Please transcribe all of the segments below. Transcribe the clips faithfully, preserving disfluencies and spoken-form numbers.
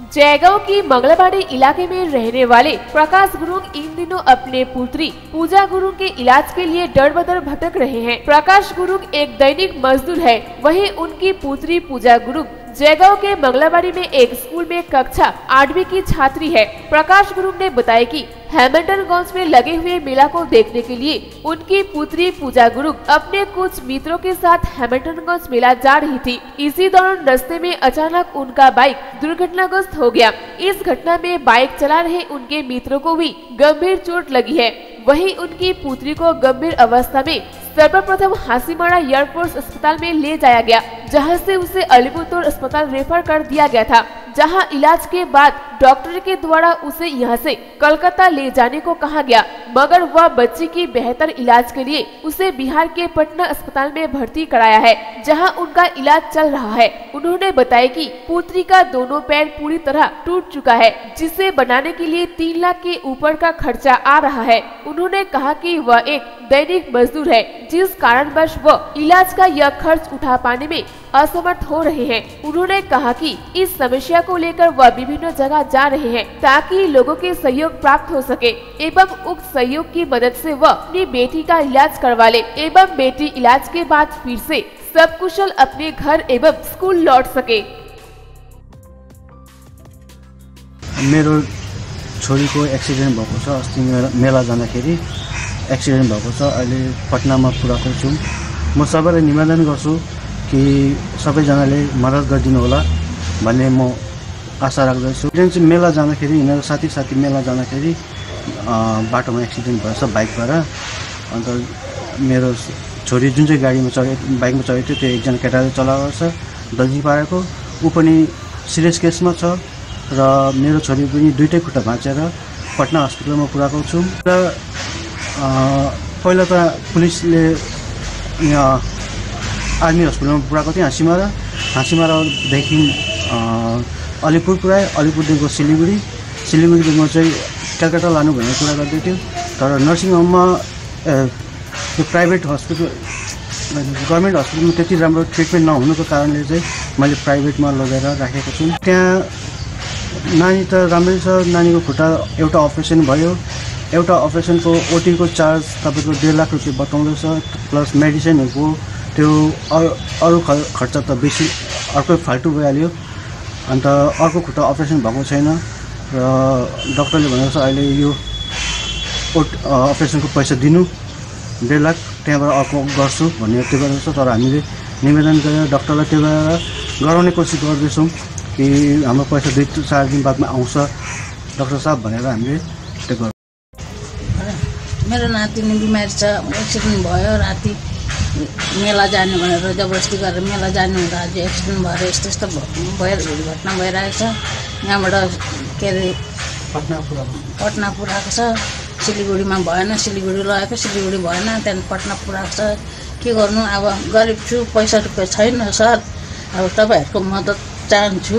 जयगांव की मंगलाबाड़ी इलाके में रहने वाले प्रकाश गुरुंग इन दिनों अपने पुत्री पूजा गुरुंग के इलाज के लिए दर बदर भटक रहे हैं। प्रकाश गुरुंग एक दैनिक मजदूर है, वहीं उनकी पुत्री पूजा गुरुंग जयगांव के मंगलाबाड़ी में एक स्कूल में कक्षा आठवीं की छात्री है। प्रकाश गुरुंग ने बताया कि हैमिल्टनगंज में लगे हुए मेला को देखने के लिए उनकी पुत्री पूजा गुरुंग अपने कुछ मित्रों के साथ हैमिल्टनगंज मेला जा रही थी। इसी दौरान रास्ते में अचानक उनका बाइक दुर्घटनाग्रस्त हो गया। इस घटना में बाइक चला रहे उनके मित्रों को भी गंभीर चोट लगी है। वहीं उनकी पुत्री को गंभीर अवस्था में सर्वप्रथम हासीमारा एयरफोर्स अस्पताल में ले जाया गया, जहां से उसे अलीपुर अस्पताल रेफर कर दिया गया था, जहां इलाज के बाद डॉक्टर के द्वारा उसे यहां से कोलकाता ले जाने को कहा गया, मगर वह बच्ची की बेहतर इलाज के लिए उसे बिहार के पटना अस्पताल में भर्ती कराया है, जहां उनका इलाज चल रहा है। उन्होंने बताया कि पुत्री का दोनों पैर पूरी तरह टूट चुका है, जिसे बनाने के लिए तीन लाख के ऊपर का खर्चा आ रहा है। उन्होंने कहा कि वह एक दैनिक मजदूर है, जिस कारणवश वह इलाज का यह खर्च उठा पाने में असमर्थ हो रहे हैं। उन्होंने कहा कि इस समस्या को लेकर वह विभिन्न जगह जा रहे हैं ताकि लोगों के सहयोग प्राप्त हो सके एवं उक्त सहयोग की मदद से वह अपनी बेटी का इलाज करवा ले एवं बेटी इलाज के बाद फिर से सब कुशल अपने घर एवं स्कूल लौट सके। मेरो छोरीको एक्सिडेन्ट भएको छ। अस्ति मेला जाँदाखेरि एक्सिडेन्ट भएको छ। अहिले पटनामा पुऱ्याएको छु। म सबैलाई निवेदन गर्छु कि सबैजनाले मद्दत गरिदिनु होला भन्ने म आशा राख्दछु। एक्सिडेन्ट चाहिँ मेला जाँदाखेरि यिनीहरू साथी साथी मेला जाँदाखेरि बाटोमा एक्सिडेन्ट भएछ बाइकबाट। अन्त मेरो छोरी जुन चाहिँ गाडीमा चढे बाइकमा चढेको थियो त्यो एकजना केटाले चलाएको छ, दल्जीपाडाको। ऊ पनि सिरियस केसमा छ र मेरो छोरी पनि दुईटै खुट्टा भाँचेर पटना हस्पिटलमा पुऱ्याएको छु। र पहिला त पुलिसले यहाँ आर्मी हस्पिटलमा पुऱ्याएको थियो हाँसीमारा। हाँसीमारादेखि अलिपुर पुऱ्याएँ। अलिपुरदेखिको सिलगढी सिलगढीदेखिको चाहिँ कलकत्ता लानु भनेर कुरा गर्दै थियो। तर नर्सिङ होममा त्यो प्राइभेट हस्पिटल गभर्मेन्ट हस्पिटलमा त्यति राम्रो ट्रिटमेन्ट नहुनुको कारणले चाहिँ मैले प्राइभेटमा लगेर राखेको छु। त्यहाँ नानी त राम्रै छ। नानीको खुट्टा एउटा अपरेसन भयो। एउटा अपरेसनको ओटीको चार्ज तपाईँको डेढ लाख रुपियाँ बताउँदैछ, प्लस मेडिसिनहरूको त्यो अरू अरू खर्च त बेसी अर्कै फाल्टु भइहाल्यो। अन्त अर्को खुट्टा अपरेसन भएको छैन र डक्टरले भनेको छ अहिले यो ओट अपरेसनको पैसा दिनु डेढ लाख, त्यहाँबाट अर्को गर्छु भन्ने त्यो गरेको छ। तर हामीले निवेदन गरेर डक्टरलाई त्यो गरेर गराउने कोसिस गर्दैछौँ कि हाम्रो पैसा दुई चार दिन बादमा आउँछ डक्टर साहब भनेर हामीले त्यो गर्छौँ। मेरो नातिनी बिमारी छ, एक्सिडेन्ट भयो। राति मेला जाने भनेर जबरजस्ती गरेर मेला जाने हुँदा आज एक्सिडेन्ट भएर यस्तो यस्तो भएर घटना भइरहेको छ। यहाँबाट के अरे पटना पुरा पटना पुऱ्याएको छ। सिलगढीमा भएन, सिलगढी लगेको सिलगढी भएन, त्यहाँदेखि पटना पुऱ्याएको छ। के गर्नु अब, गरिब छु, पैसा रुपियाँ छैन सर। अब तपाईँहरूको मद्दत चाहन्छु।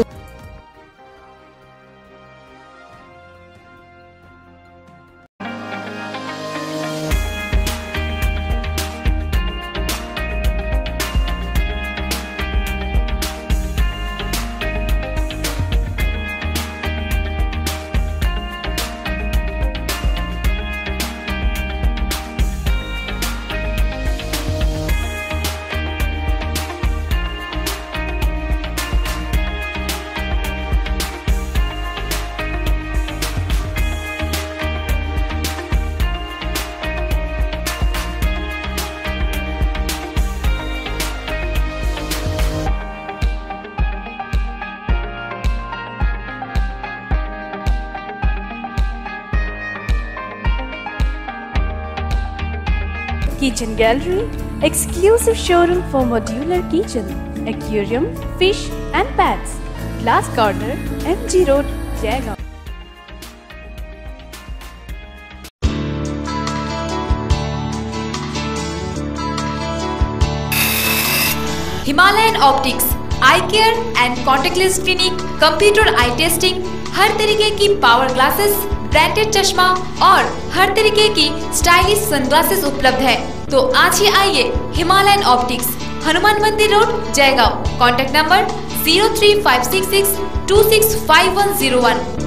Kitchen Gallery, exclusive showroom for modular kitchen, aquarium, fish and pets. Glass Corner, M G Road, Jaigaon. Himalayan optics, eye care and contactless clinic, computer eye testing, हर तरीके की पावर ग्लासेस, ब्रांडेड चश्मा और हर तरीके की स्टाइलिश सनग्लासेस उपलब्ध है। तो आज ही आइए Himalayan optics, Hanuman Mandir road, Jaigaon. Contact number zero three five six six two six five one zero वन।